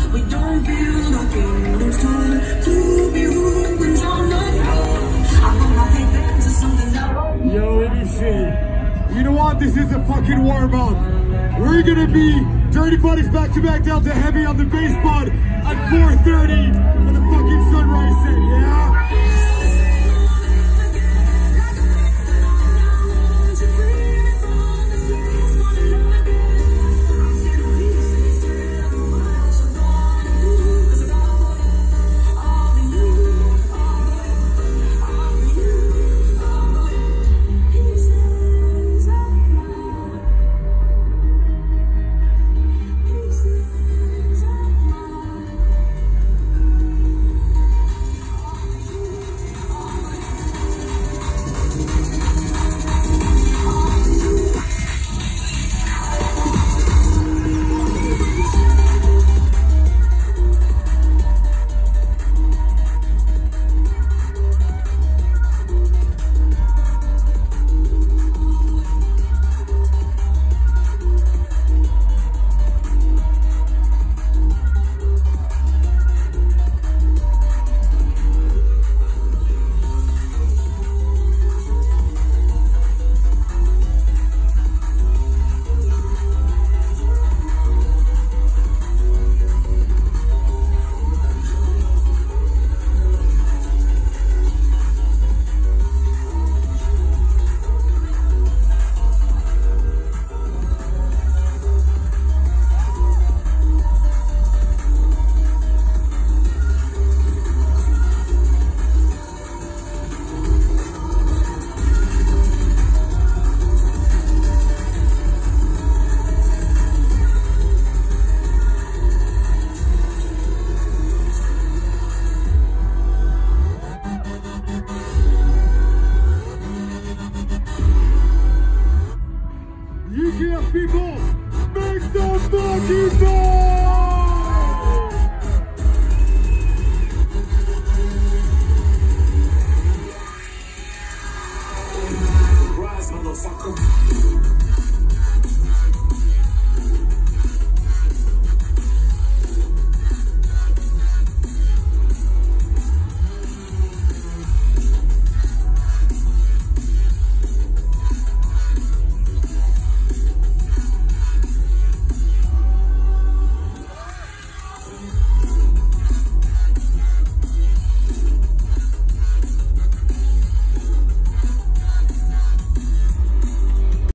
We don't build our kingdoms to be ruins on the floor. I put my faith into something that won't. Yo, EDC, you know what? This is a fucking warm-up. We're gonna be Dirty Buddies back-to-back down to heavy on the bass pod at 4:30 for the fucking sunrise set, yeah? UKF people, make some fucking noise!